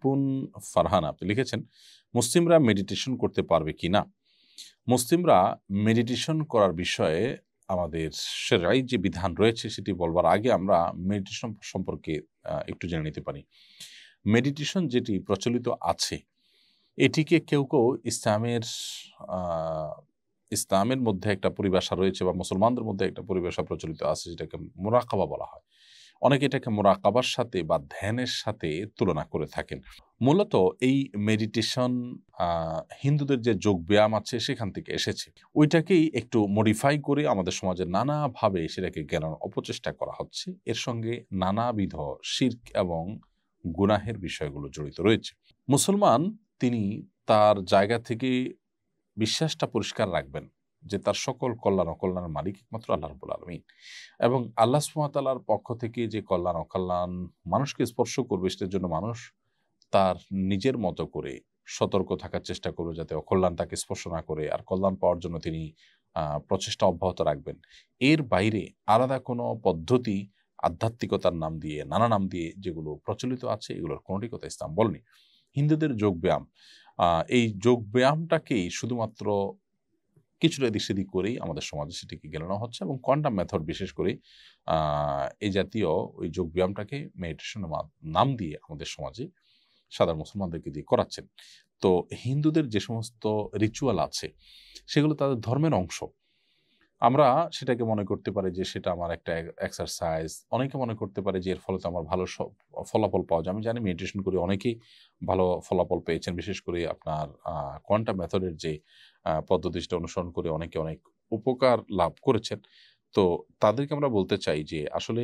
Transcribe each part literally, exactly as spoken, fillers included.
রিপুন ফারহান আপনি লিখেছেন, মুসলিমরা মেডিটেশন করতে পারবে কি না? মুসলিমরা মেডিটেশন করার বিষয়ে আমাদের শরঈ যে বিধান রয়েছে সেটি বলবার আগে আমরা মেডিটেশন সম্পর্কে একটু জেনে নিতে পারি। মেডিটেশন যেটি প্রচলিত আছে এটিকে কেউ কেউ ইসলামের ইসলামের মধ্যে একটা পরিভাষা রয়েছে বা মুসলমানদের মধ্যে একটা পরিভাষা প্রচলিত আছে যেটাকে মুরাকাবা বলা হয়। অনেকে এটাকে মুরাকাবার সাথে বা ধ্যানের সাথে তুলনা করে থাকেন। মূলত এই মেডিটেশন হিন্দুদের যে যোগ ব্যায়াম আছে সেখান থেকে এসেছে, ওইটাকেই একটু মডিফাই করে আমাদের সমাজে নানাভাবে সেটাকে জ্ঞানের অপচেষ্টা করা হচ্ছে। এর সঙ্গে নানাবিধ শিরক এবং গুনাহের বিষয়গুলো জড়িত রয়েছে। মুসলমান তিনি তার জায়গা থেকে বিশ্বাসটা পরিষ্কার রাখবেন যে তার সকল কল্যাণ অকল্যাণের মালিক একমাত্র আল্লাহ রাব্বুল আলামিন, এবং আল্লাহ সুবহানাহু ওয়া তাআলার পক্ষ থেকে যে কল্যাণ অকল্যাণ মানুষকে স্পর্শ করবে সেটার জন্য মানুষ তার নিজের মতো করে সতর্ক থাকার চেষ্টা করবে যাতে অকল্যাণ তাকে স্পর্শ না করে, আর কল্যাণ পাওয়ার জন্য তিনি প্রচেষ্টা অব্যাহত রাখবেন। এর বাইরে আলাদা কোনো পদ্ধতি আধ্যাত্মিকতার নাম দিয়ে নানা নাম দিয়ে যেগুলো প্রচলিত আছে এগুলোর কোনোটি কথা ইসলাম বলেনি। হিন্দুদের যোগ ব্যায়াম, এই যোগ ব্যায়ামটাকেই শুধুমাত্র কিছুটা এদিক সেদিক করেই আমাদের সমাজে সেটিকে গেলানো হচ্ছে, এবং কোয়ান্টাম মেথড বিশেষ করে এই জাতীয় ওই যোগ ব্যায়ামটাকে মেডিটেশনের নাম দিয়ে আমাদের সমাজে সাধারণ মুসলমানদেরকে দিয়ে করাচ্ছেন। তো হিন্দুদের যে সমস্ত রিচুয়াল আছে সেগুলো তাদের ধর্মের অংশ। আমরা সেটাকে মনে করতে পারি যে সেটা আমার একটা এক্সারসাইজ, অনেকে মনে করতে পারে যে এর ফলে তো আমার ভালো ফলাফল পাওয়া যায়। আমি জানি মেডিটেশন করে অনেকেই ভালো ফলাফল পেয়েছেন, বিশেষ করে আপনার কোয়ান্টাম মেথডের যে পদ্ধতিটা অনুসরণ করে অনেকে অনেক উপকার লাভ করেছেন। তো তাদেরকে আমরা বলতে চাই যে আসলে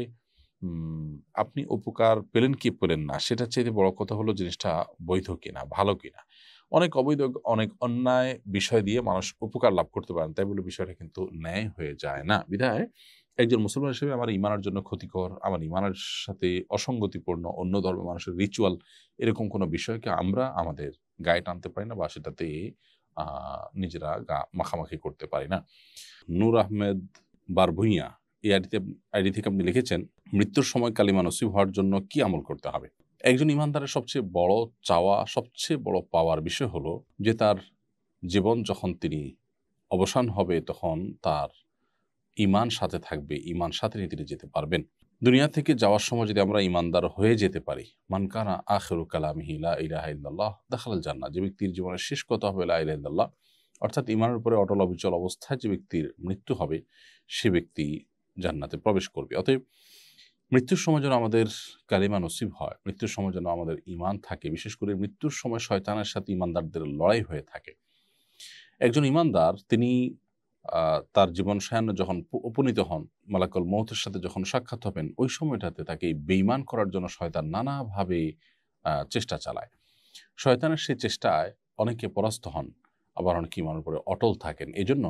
আপনি উপকার পেলেন কি পেলেন না সেটা চাইতে বড় কথা হলো জিনিসটা বৈধ কিনা, ভালো কিনা। অনেক অবৈধ অনেক অন্যায় বিষয় দিয়ে মানুষ উপকার লাভ করতে পারেন, তাই বলে বিষয়টা কিন্তু ন্যায় হয়ে যায় না। বিধায় একজন মুসলমান হিসেবে আমার ইমানের জন্য ক্ষতিকর, আমার ইমানের সাথে অসঙ্গতিপূর্ণ অন্য ধর্মের মানুষের রিচুয়াল এরকম কোনো বিষয়কে আমরা আমাদের গায়ে টানতে পারি না বা সেটাতে আহ নিজেরা গা মাখামাখি করতে পারি না। নূর আহমেদ বারভুইয়া এই আইডিতে আইডি থেকে আপনি লিখেছেন, মৃত্যুর সময় কালিমা নসিব হওয়ার জন্য কি আমল করতে হবে? একজন ইমানদারের সবচেয়ে বড় চাওয়া, সবচেয়ে বড় পাওয়ার বিষয় হলো যে তার জীবন যখন তিনি অবসান হবে তখন তার ইমান সাথে থাকবে, ইমান সাথে নিয়ে তিনি যেতে পারবেন। দুনিয়া থেকে যাওয়ার সময় যদি আমরা ইমানদার হয়ে যেতে পারি, মান কানা আখিরু কালামিহি লা ইলাহা ইল্লাল্লাহ দাখালাল জান্নাহ, যে ব্যক্তির জীবনের শেষ কথা হবে লা ইলাহা ইল্লাল্লাহ, অর্থাৎ ইমানের উপরে অটল অবিচল অবস্থায় যে ব্যক্তির মৃত্যু হবে সে ব্যক্তি জান্নাতে প্রবেশ করবে। অতএব মৃত্যুর সময় যেন আমাদের কালিমা নসিব হয়, মৃত্যুর সময় যেন আমাদের ইমান থাকে, বিশেষ করে মৃত্যুর সময় শয়তানের সাথে ইমানদারদের লড়াই হয়ে থাকে। একজন ইমানদার তিনি তার জীবন সায়ান্নে যখন উপনীত হন, মালাকুল মউতের সাথে যখন সাক্ষাৎ হবেন, ওই সময়টাতে তাকে বেঈমান করার জন্য শয়তান নানাভাবে চেষ্টা চালায়। শয়তানের সেই চেষ্টায় অনেকে পরাস্ত হন, আবার অনেকে ইমানের উপরে অটল থাকেন। এই জন্য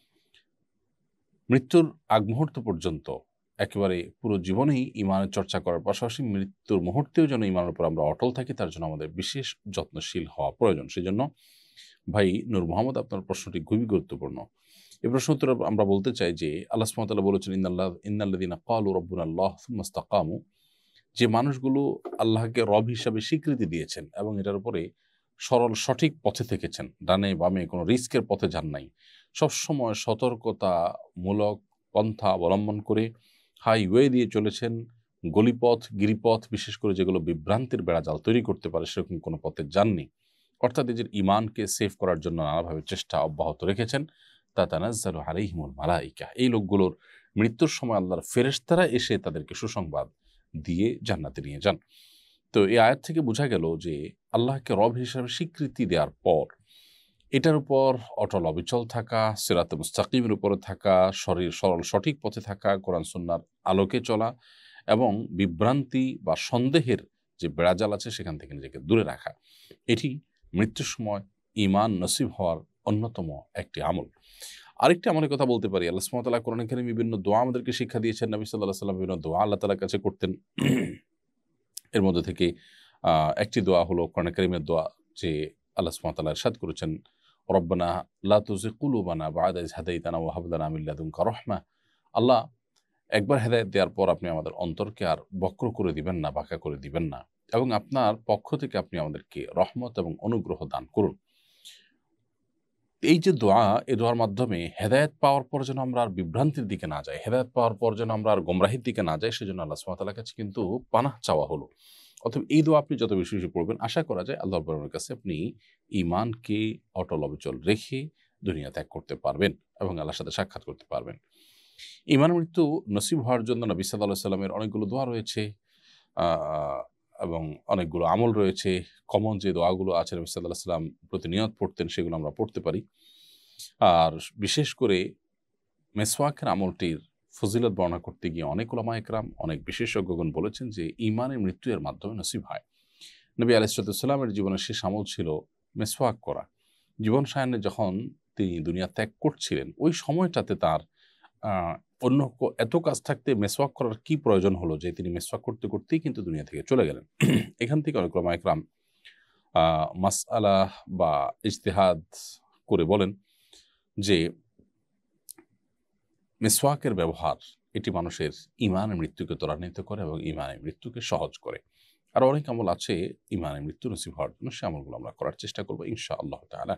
মৃত্যুর আগ মুহূর্ত পর্যন্ত একেবারে পুরো জীবনেই ইমানের চর্চা করার পাশাপাশি মৃত্যুর মুহূর্তেও যেন ইমানের উপর আমরা অটল থাকি, তার জন্য আমাদের বিশেষ যত্নশীল হওয়া প্রয়োজন। সেই জন্য ভাই নূর মোহাম্মদ, আপনার প্রশ্নটি খুবই গুরুত্বপূর্ণ। এই প্রশ্ন উত্তরে আমরা বলতে চাই যে আল্লাহ সুবহানাহু ওয়া তাআলা বলেছেন, ইন্নাল্লাহ ইন্নাল্লাযীনা ক্বালু রাব্বুনাল্লাহ সুম্মা ইসতাকামু, যে মানুষগুলো আল্লাহকে রব হিসাবে স্বীকৃতি দিয়েছেন এবং এটার উপরে সরল সঠিক পথে থেকেছেন, ডানে বামে কোনো রিস্কের পথে যান নাই, সবসময় সতর্কতামূলক পন্থা অবলম্বন করে হাইওয়ে দিয়ে চলেছেন, গলিপথ গিরিপথ বিশেষ করে যেগুলো বিভ্রান্তির বেড়াজাল তৈরি করতে পারে সেরকম কোনো পথে যাননি, অর্থাৎ নিজের ইমানকে সেভ করার জন্য নানাভাবে চেষ্টা অব্যাহত রেখেছেন, তাতানাজ্জালু আলাইহিমুল মালাইকা, এই লোকগুলোর মৃত্যুর সময় আল্লাহর ফেরেশতারা এসে তাদেরকে সুসংবাদ দিয়ে জান্নাতে নিয়ে যান। তো এই আয়াত থেকে বোঝা গেল যে আল্লাহকে রব হিসাবে স্বীকৃতি দেওয়ার পর এটার উপর অটল অবিচল থাকা, সিরাতে মুস্তাকিমের উপরে থাকা, শরীর সরল সঠিক পথে থাকা, কোরআন সুন্নাহর আলোকে চলা এবং বিভ্রান্তি বা সন্দেহের যে বেড়াজাল আছে সেখান থেকে নিজেকে দূরে রাখা, এটি মৃত্যুর সময় ইমান নসিব হওয়ার অন্যতম একটি আমল। আরেকটি আমলের কথা বলতে পারি, আল্লাহ সুবহানাহু ওয়া তাআলা কোরআনে কারীমে বিভিন্ন দোয়া আমাদেরকে শিক্ষা দিয়েছেন। নবী সাল্লাল্লাহু আলাইহি ওয়াসাল্লাম বিভিন্ন দোয়া আল্লাহ তাআলার কাছে করতেন। এর মধ্যে থেকে একটি দোয়া হলো কোরআনে কারীমের দোয়া, যে আল্লাহ সুবহানাহু ওয়া তাআলা ইরশাদ করেছেন, রব্বানা লা তুযিগ কুলুবানা বা'দা ইয হাদাইতানা ওয়া হাব লানা মিন লাদুনকা রাহমা, আল্লাহ একবার হেদায়েত দেওয়ার পর আপনি আমাদের অন্তরকে আর বক্র করে দিবেন না, বাঁকা করে দিবেন না। এবং আপনার পক্ষ থেকে আপনি আমাদেরকে রহমত এবং অনুগ্রহ দান করুন। এই যে দোয়া, এই দোয়ার মাধ্যমে হেদায়েত পাওয়ার পর যেন আমরা আর বিভ্রান্তির দিকে না যাই, হেদায়েত পাওয়ার পর যেন আমরা আর গোমরাহির দিকে না যাই, সেজন্য আল্লাহ সুবহানাহু ওয়া তাআলার কাছে কিন্তু পানাহ চাওয়া হলো। অতএব এই দোয়া আপনি যত বেশি বেশি পড়বেন, আশা করা যায় আল্লাহ রাব্বুল আলামিনের কাছে আপনি ঈমানকে অটল অবিচল রেখে দুনিয়া ত্যাগ করতে পারবেন এবং আল্লাহর সাথে সাক্ষাৎ করতে পারবেন। ঈমানের মৃত্যু নসিব হওয়ার জন্য নবী সাল্লাল্লাহু আলাইহি ওয়াসাল্লামের অনেকগুলো দোয়া রয়েছে, আ এবং অনেকগুলো আমল রয়েছে। কমন যে দোয়াগুলো আছে নবী সাল্লাল্লাহু আলাইহি ওয়াসাল্লাম প্রতিনিয়ত পড়তেন, সেগুলো আমরা পড়তে পারি। আর বিশেষ করে মেসওয়াকের আমলটির ফজিলত বর্ণনা করতে গিয়ে অনেক উলামা একরাম, অনেক বিশেষজ্ঞগণ বলেছেন যে ঈমানের মৃত্যু এর মাধ্যমে নসিব হয়। নবী আলাইহিস সালামের জীবনের শেষ আমল ছিল মেসওয়াক করা। জীবন সায়ান্নে যখন তিনি দুনিয়া ত্যাগ করছিলেন, ওই সময়টাতে তার আ অন্য ক এত কাজ থাকতে মেসওয়াক করার কি প্রয়োজন হলো যে তিনি মেসওয়াক করতে, করতেই কিন্তু দুনিয়া থেকে চলে গেলেন। এখান থেকে অনেক উলামা একরাম আ মাসআলা বা ইজতিহাদ করে বলেন যে মিসওয়াকের ব্যবহার এটি মানুষের ঈমানের মৃত্যুকে ত্বরান্বিত করে এবং ঈমানের মৃত্যুকে সহজ করে। আরো অনেক আমল আছে ঈমানের মৃত্যু নসিব হওয়ার জন্য, সে আমলগুলো আমরা করার চেষ্টা করব ইনশাআল্লাহ তাআলা।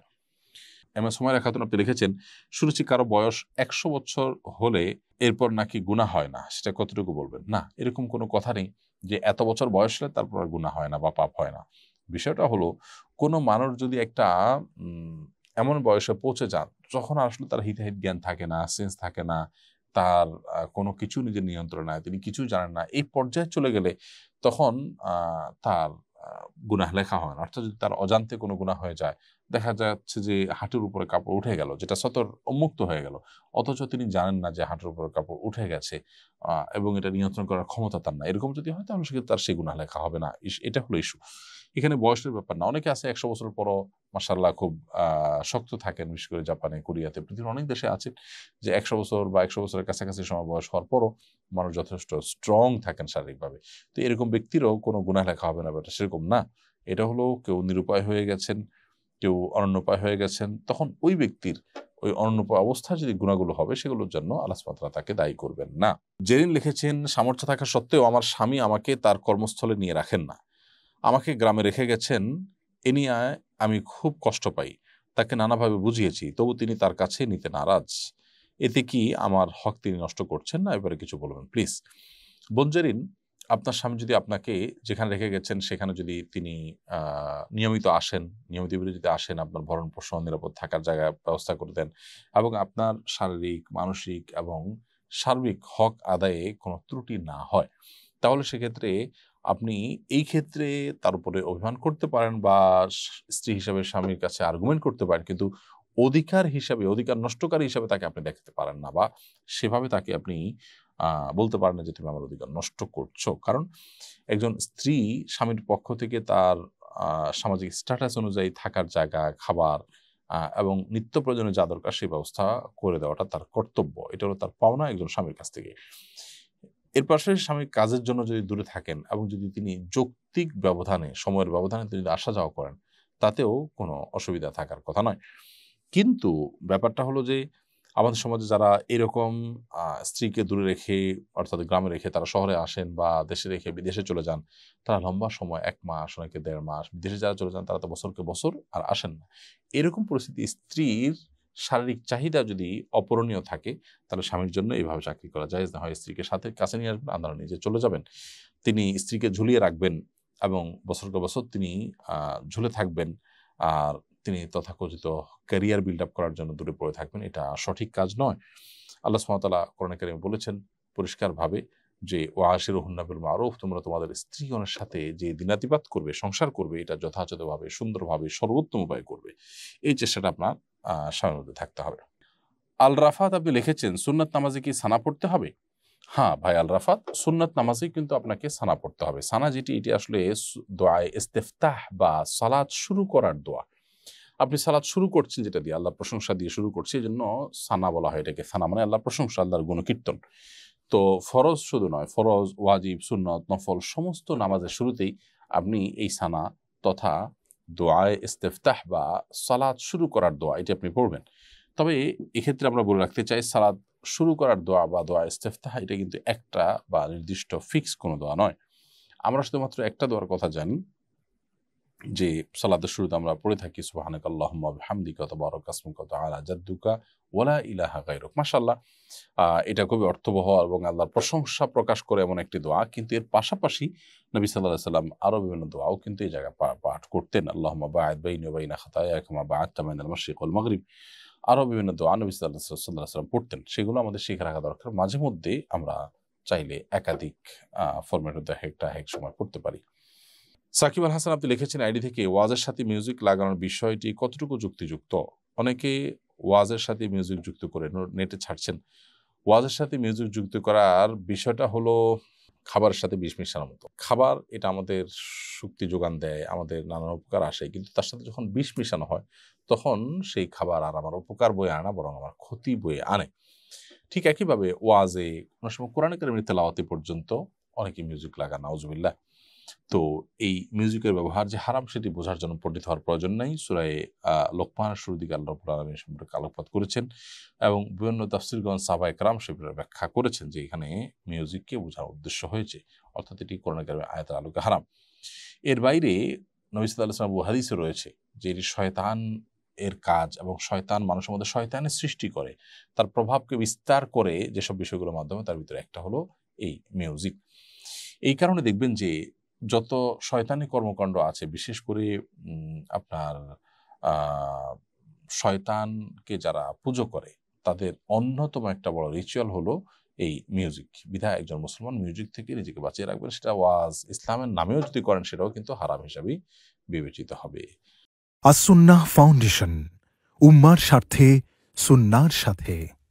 এম এস হুমায়রা খাতুন আপনি লিখেছেন, শুনেছি কারো বয়স একশো বছর হলে এরপর নাকি গুনাহ হয় না, সেটা কতটুকু বলবেন? না, এরকম কোনো কথা নেই যে এত বছর বয়স হলে তারপর আর গুনাহ হয় না বা পাপ হয় না। বিষয়টা হলো, কোনো মানুষ যদি একটা উম এমন বয়সে পৌঁছে যান যখন আসলে তার হিতাহিত জ্ঞান থাকে না, সেন্স থাকে না, তার আ কোনো কিছু নিজের নিয়ন্ত্রণে নাই, তিনি কিছুই জানেন না। এই পর্যায়ে চলে গেলে তখন আ তার আ গুনাহ লেখা হয় না। অর্থাৎ যদি তার অজান্তে কোনো গুনাহ হয়ে যায়, দেখা যাচ্ছে যে হাঁটুর উপরে কাপড় উঠে গেল, যেটা সতর উন্মুক্ত হয়ে গেল। অথচ তিনি জানেন না যে হাঁটুর উপরে কাপড় উঠে গেছে, আ এবং এটা নিয়ন্ত্রণ করার ক্ষমতা তার নাই। এরকম যদি হয় তাহলে সেক্ষেত্রে তার সেই গুনাহ লেখা হবে না। ইস এটা হলো ইস্যু। এখানে বয়সের ব্যাপার না। অনেকে আছে একশো বছরের পরও মাশাআল্লাহ খুব আ শক্ত থাকেন, বিশেষ করে জাপানে, কোরিয়াতে, পৃথিবীর অনেক দেশে আছে যে একশো বছর বা একশো বছরের কাছাকাছি সময় বয়স হওয়ার পরও মানুষ যথেষ্ট স্ট্রং থাকেন শারীরিকভাবে। তো এরকম ব্যক্তিরও কোনো গুনাহ লেখা হবে না, ব্যাপারটা সেরকম না। এটা হলো কেউ নিরুপায় হয়ে গেছেন, কেউ অনন্যপায় হয়ে গেছেন, তখন ওই ব্যক্তির ওই অনন্যপায় অবস্থায় যদি গুনাহগুলো হবে সেগুলোর জন্য আল্লাহ সুবহানাহু ওয়া তাআলা তাকে দায়ী করবেন না। জেরিন লিখেছেন, সামর্থ্য থাকা সত্ত্বেও আমার স্বামী আমাকে তার কর্মস্থলে নিয়ে রাখেন না। আমাকে গ্রামে রেখে গেছেন, এ নিয়ে আমি খুব কষ্ট পাই। তাকে নানাভাবে বুঝিয়েছি, তবু তিনি তার কাছে নিতে নারাজ। এতে কি আমার হক তিনি নষ্ট করছেন না? এবারে কিছু বলবেন প্লিজ। বোন জেরিন, আপনার স্বামী যদি আপনাকে যেখানে রেখে গেছেন সেখানে যদি তিনি আ নিয়মিত আসেন, নিয়মিত বিরতিতে আসেন, আপনার ভরণ-পোষণ, নিরাপদ থাকার জায়গা ব্যবস্থা করে দেন এবং আপনার শারীরিক, মানসিক এবং সার্বিক হক আদায়ে কোনো ত্রুটি না হয়, তাহলে সেক্ষেত্রে আপনি এই ক্ষেত্রে তার উপরে অভিমান করতে পারেন বা স স্ত্রী হিসাবে স্বামীর কাছে আর্গুমেন্ট করতে পারেন। কিন্তু অধিকার হিসাবে, অধিকার নষ্টকারী হিসাবে তাকে আপনি দেখাতে পারেন না, বা সেভাবে তাকে আপনি আ বলতে পারেন না যে, "তুমি আমার অধিকার নষ্ট করছো।" কারণ একজন স্ত্রী স্বামীর পক্ষ থেকে তার আ সামাজিক স্ট্যাটাস অনুযায়ী থাকার জায়গা, খাবার আ এবং নিত্য প্রয়োজনীয় যা দরকার সেই ব্যবস্থা করে দেওয়াটা তার কর্তব্য। এটা হলো তার পাওনা একজন স্বামীর কাছ থেকে। এর পাশাপাশি স্বামী কাজের জন্য যদি দূরে থাকেন এবং যদি তিনি যৌক্তিক ব্যবধানে, সময়ের ব্যবধানে তিনি যদি আসা যাওয়া করেন, তাতেও কোনো অসুবিধা থাকার কথা নয়। কিন্তু ব্যাপারটা হলো যে, আমাদের সমাজে যারা এরকম আ স্ত্রীকে দূরে রেখে, অর্থাৎ গ্রামে রেখে তারা শহরে আসেন বা দেশে রেখে বিদেশে চলে যান, তারা লম্বা সময় এক মাস, অনেকে দেড় মাস, বিদেশে যারা চলে যান তারা তো বছরকে বছর আর আসেন না। এরকম পরিস্থিতি, স্ত্রীর শারীরিক চাহিদা যদি অপূরণীয় থাকে, তাহলে স্বামীর জন্য এভাবে চাকরি করা জায়েজ না। হয় স্ত্রীকে সাথে কাছে নিয়ে আসবেন, আনারা নিজে চলে যাবেন। তিনি স্ত্রীকে ঝুলিয়ে রাখবেন এবং বছরকে বছর তিনি আ ঝুলে থাকবেন। আর তিনি তথাকথিত ক্যারিয়ার বিল্ড আপ করার জন্য দূরে পড়ে থাকবেন। এটা সঠিক কাজ নয়। আল্লাহ সুবহানাহু ওয়া তাআলা কোরআনে কারিমে বলেছেন পরিষ্কারভাবে যে, "ওয়াশিরুহুন্না বিল মারুফ", তোমরা তোমাদের স্ত্রীগণের সাথে যে দিনাতিপাত করবে, সংসার করবে, এটা যথাযথভাবে, সুন্দরভাবে, সর্বোত্তম উপায়ে করবে। এই চেষ্টাটা আপনার আ স্বামীর মধ্যে থাকতে হবে। আল রাফাত আপনি লিখেছেন, সুন্নাত নামাজে কি সানা পড়তে হবে? হ্যাঁ, ভাই আল রাফাত, সুন্নাত নামাজেই কিন্তু আপনাকে সানা পড়তে হবে। সানা যেটি, এটি আসলে সু দোয়ায়ে ইস্তিফতাহ বা সালাত শুরু করার দোয়া। আপনি সালাত শুরু করছেন যেটা দিয়ে, আল্লাহর প্রশংসা দিয়ে শুরু করছি, এজন্য সানা বলা হয় এটাকে। সানা মানে আল্লাহর প্রশংসা, আল্লাহর গুণকীর্তন। তো ফরজ শুধু নয়, ফরজ, ওয়াজিব, সুন্নত, নফল সমস্ত নামাজের শুরুতেই আপনি এই সানা তথা দোয়ায়ে ইস্তিফতাহ বা সালাত শুরু করার দোয়া, এটি আপনি পড়বেন। তবে এক্ষেত্রে আমরা বলে রাখতে চাই, সালাত শুরু করার দোয়া বা দোয়া ইস্তিফতাহ এটা কিন্তু একটা বা নির্দিষ্ট ফিক্স কোনো দোয়া নয়। আমরা শুধুমাত্র একটা দোয়ার কথা জানি, যে সালাতের শুরুতে আমরা পড়ে থাকি সুবহানাকা আল্লাহুম্মা ওয়া বিহামদিকা ওয়া তাবারাকা ইসমুকা ওয়া তাআলা জাদ্দুকা ওয়া লা ইলাহা গায়রুক। মাশাআল্লাহ, আহ, এটা খুবই অর্থবহ এবং আল্লাহর প্রশংসা প্রকাশ করে এমন একটি দোয়া। কিন্তু এর পাশাপাশি নবী সাল্লাল্লাহু আলাইহি ওয়াসাল্লাম আরো বিভিন্ন দোয়াও কিন্তু এই জায়গায় পা- পাঠ করতেন। আল্লাহুম্মা বা'আদ বাইনি ওয়া বাইনা খাতায়ায়া কামা বা'আদতা বাইনাল মাশরিক ওয়াল মাগরিব। আরো বিভিন্ন দোয়া নবী সাল্লাল্লাহু আলাইহি ওয়াসাল্লাম পড়তেন, সেগুলো আমাদের শিখে রাখা দরকার। মাঝে মধ্যে আমরা চাইলে একাধিক ফরম্যাট মধ্যে একটা এক সময় পড়তে পারি। সাকিব আল হাসান আপনি লিখেছেন আইডি থেকে, ওয়াজের সাথে মিউজিক লাগানোর বিষয়টি কতটুকু যুক্তিযুক্ত? অনেকে ওয়াজের সাথে মিউজিক যুক্ত করে নেটে ছাড়ছেন। ওয়াজের সাথে মিউজিক যুক্ত করার বিষয়টা হলো খাবারের সাথে বিষ মিশানোর মতো। খাবার এটা আমাদের শক্তি যোগান দেয়, আমাদের নানান উপকার আসে, কিন্তু তার সাথে যখন বিষ মিশানো হয় তখন সেই খাবার আর আমার উপকার বয়ে আনে না, বরং আমার ক্ষতি বয়ে আনে। ঠিক একইভাবে ওয়াজে কোনো সময় কোরআন কারীমের তেলাওয়াতে পর্যন্ত অনেকে মিউজিক লাগান, নাউজুবিল্লাহ। তো এই মিউজিকের ব্যবহার যে হারাম সেটি বোঝার জন্য পণ্ডিত হওয়ার প্রয়োজন নাই। সূরা আহ লোকমানের শুরুর দিকে আল্লাহ রাব্বুল আলামিন সম্পর্কে আলোকপাত করেছেন এবং বিভিন্ন তাফসীরগণ সাহাবায়ে কেরাম সেগুলোর ব্যাখ্যা করেছেন যে এখানে মিউজিককে বোঝার উদ্দেশ্য হয়েছে, অর্থাৎ এটি কোরআন কারীমের আয়াতের আলোকে হারাম। এর বাইরে নবী সাল্লাল্লাহু আলাইহি ওয়াসাল্লাম হাদিসে রয়েছে যে এটি শয়তান এর কাজ এবং শয়তান মানুষের মধ্যে শয়তানের সৃষ্টি করে, তার প্রভাবকে বিস্তার করে যেসব বিষয়গুলোর মাধ্যমে, তার ভিতরে একটা হলো এই মিউজিক। এই কারণে দেখবেন যে যত শয়তানি কর্মকাণ্ড আছে, বিশেষ করে উম, আপনার আহ, শয়তানকে যারা পুজো করে তাদের অন্যতম একটা বড় রিচুয়াল হলো এই মিউজিক। বিধায় একজন মুসলমান মিউজিক থেকে নিজেকে বাঁচিয়ে রাখবেন। সেটা ওয়াজ ইসলামের নামেও যদি করেন সেটাও কিন্তু হারাম হিসাবেই বিবেচিত হবে। আস সুন্নাহ ফাউন্ডেশন, উম্মার স্বার্থে সুন্নাহর সাথে।